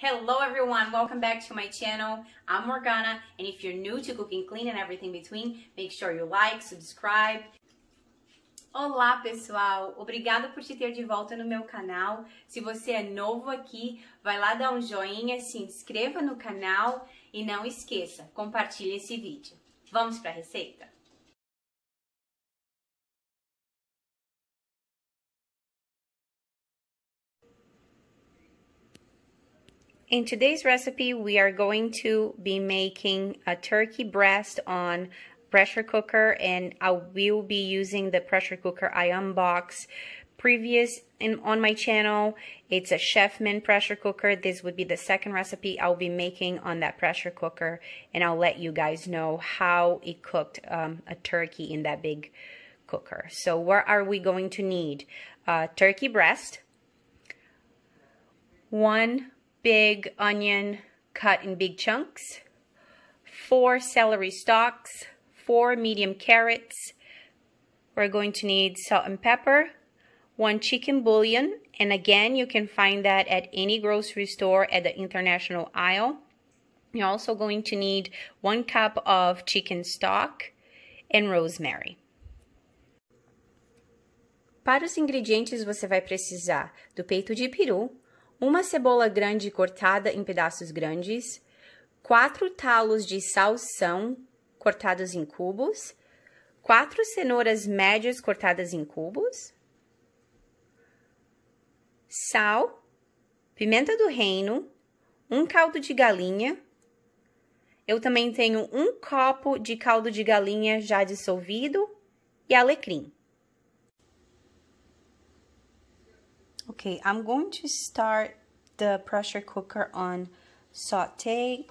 Hello everyone, welcome back to my channel. I'm Morgana, and if you're new to cooking clean and everything between, make sure you like, subscribe. Olá pessoal, obrigada por te ter de volta no meu canal. Se você é novo aqui, vai lá dar um joinha, se inscreva no canal e não esqueça, compartilhe esse vídeo. Vamos para a receita? In today's recipe, we are going to be making a turkey breast on pressure cooker, and I will be using the pressure cooker I unboxed on my channel. It's a Chefman pressure cooker. This would be the second recipe I'll be making on that pressure cooker, and I'll let you guys know how it cooked a turkey in that big cooker. So what are we going to need? Turkey breast, 1 big onion cut in big chunks, 4 celery stalks, 4 medium carrots. We're going to need salt and pepper, 1 chicken bouillon, and again you can find that at any grocery store at the international aisle. You're also going to need 1 cup of chicken stock and rosemary. Para os ingredientes você vai precisar do peito de peru, uma cebola grande cortada em pedaços grandes, 4 talos de salsão cortados em cubos, 4 cenouras médias cortadas em cubos, sal, pimenta do reino, 1 caldo de galinha. Eu também tenho 1 copo de caldo de galinha já dissolvido e alecrim. Okay, I'm going to start the pressure cooker on saute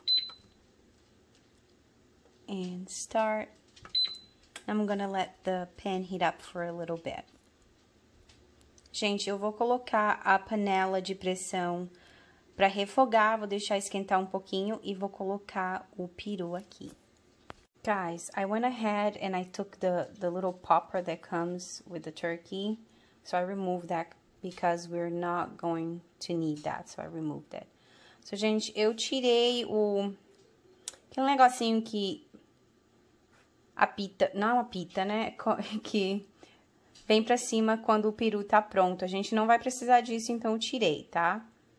and start. I'm gonna let the pan heat up for a little bit. Gente, eu vou colocar a panela de pressão para refogar, vou deixar esquentar um pouquinho e vou colocar o peru aqui. Guys, I went ahead and I took the little popper that comes with the turkey, so I removed that because we're not going to need that, so I removed it. So, gente, eu tirei aquele negocinho que apita, não apita, né, que vem pra cima quando o peru tá pronto. A gente não vai precisar disso, então eu tirei, tá?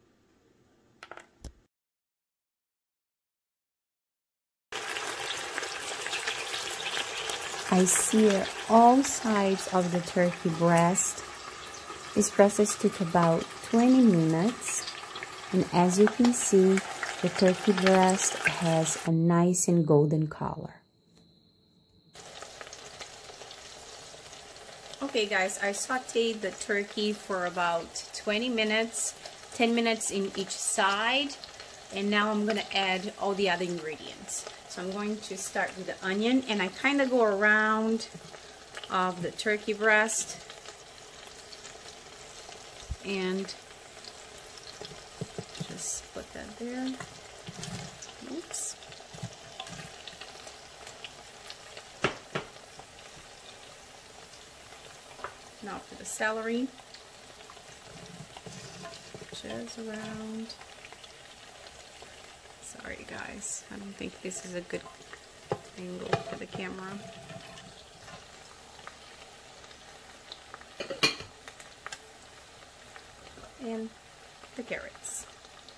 I sear all sides of the turkey breast. This process took about 20 minutes, and as you can see, the turkey breast has a nice and golden color. Okay guys, I sauteed the turkey for about 20 minutes, 10 minutes in each side, and now I'm going to add all the other ingredients. So I'm going to start with the onion, and I kind of go around of the turkey breast. And just put that there. Oops. Now for the celery. Just around. Sorry guys, I don't think this is a good angle for the camera. And the carrots.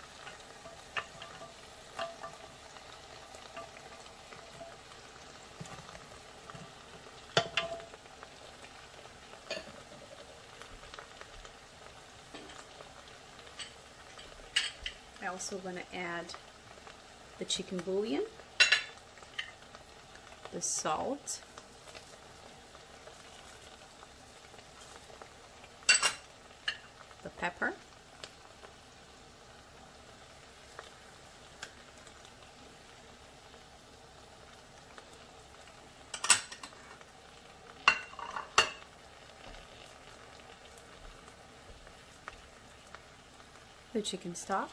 I'm also going to add the chicken bouillon, the salt, the pepper, the chicken stock,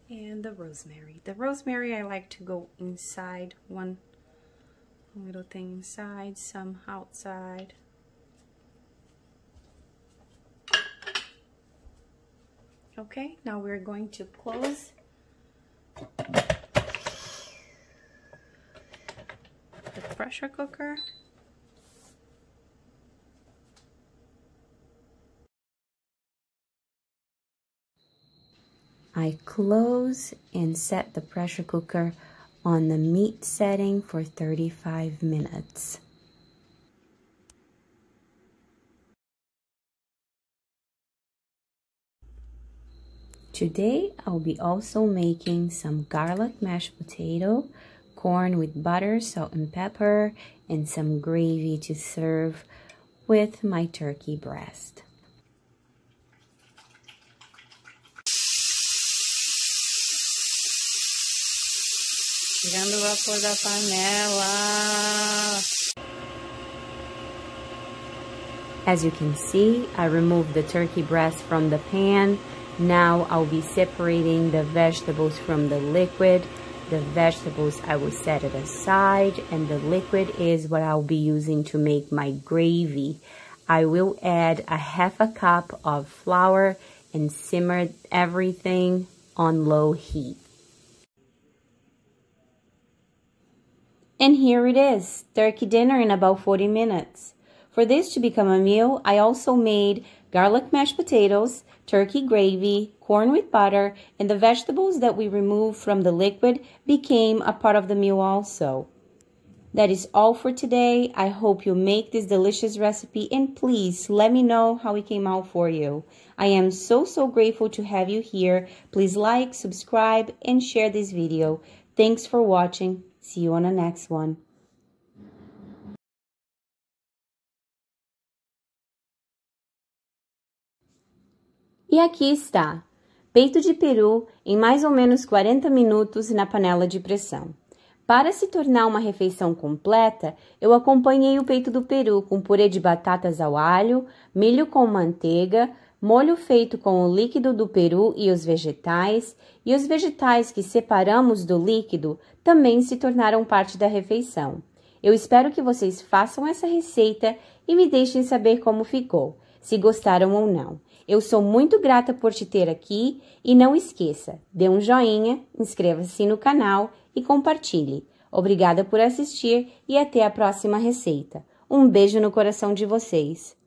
And the rosemary. The rosemary I like to go inside, one little thing inside, some outside. Okay, now we're going to close the pressure cooker. I close and set the pressure cooker on the meat setting for 35 minutes. Today, I'll be also making some garlic mashed potato, corn with butter, salt and pepper, and some gravy to serve with my turkey breast. Tirando o vapor da panela. As you can see, I removed the turkey breast from the pan. Now I'll be separating the vegetables from the liquid. The vegetables I will set it aside, and the liquid is what I'll be using to make my gravy. I will add a half a cup of flour and simmer everything on low heat. And here it is, turkey dinner in about 40 minutes. For this to become a meal, I also made garlic mashed potatoes, turkey gravy, corn with butter, and the vegetables that we removed from the liquid became a part of the meal also. That is all for today. I hope you make this delicious recipe, and please let me know how it came out for you. I am so grateful to have you here. Please like, subscribe, and share this video. Thanks for watching. See you on the next one. E aqui está, peito de peru em mais ou menos 40 minutos na panela de pressão. Para se tornar uma refeição completa, eu acompanhei o peito do peru com purê de batatas ao alho, milho com manteiga, molho feito com o líquido do peru e os vegetais que separamos do líquido também se tornaram parte da refeição. Eu espero que vocês façam essa receita e me deixem saber como ficou, se gostaram ou não. Eu sou muito grata por te ter aqui e não esqueça, dê um joinha, inscreva-se no canal e compartilhe. Obrigada por assistir e até a próxima receita. Um beijo no coração de vocês.